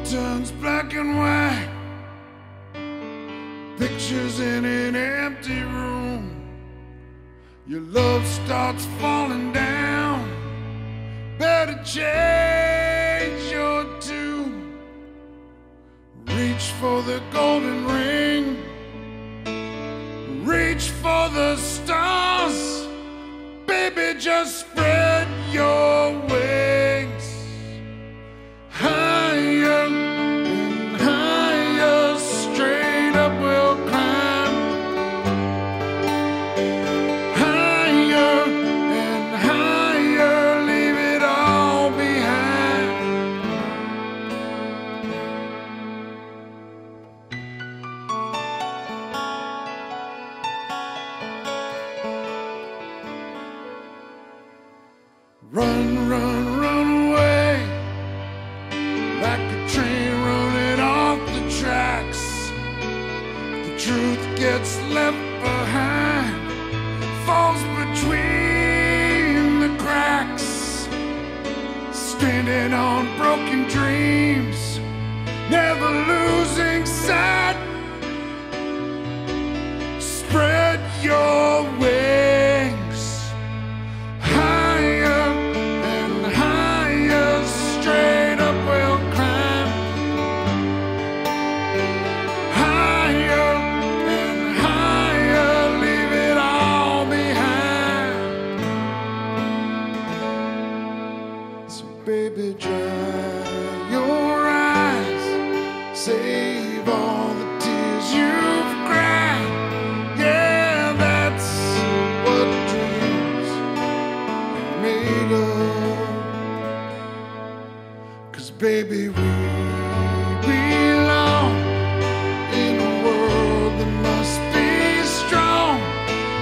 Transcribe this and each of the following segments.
turns black and white. Pictures in an empty room. Your love starts falling down. Better change your tune. Reach for the golden ring. Reach for the stars. Baby, just spread your wings. Higher and higher, straight up we'll climb. Higher and higher, leave it all behind. Run, run, run away, like a train running off the tracks. The truth gets left behind, falls between the cracks. Stranded on broken dreams, never losing sight. Spread your wings. Higher and higher, straight up we'll climb. Higher and higher, leave it all behind. So baby, dry your eyes, save all the tears you've cried. Yeah, that's what dreams are made of. 'Cause baby, we belong in a world that must be strong.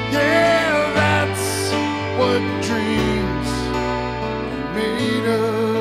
Yeah, that's what dreams are made of.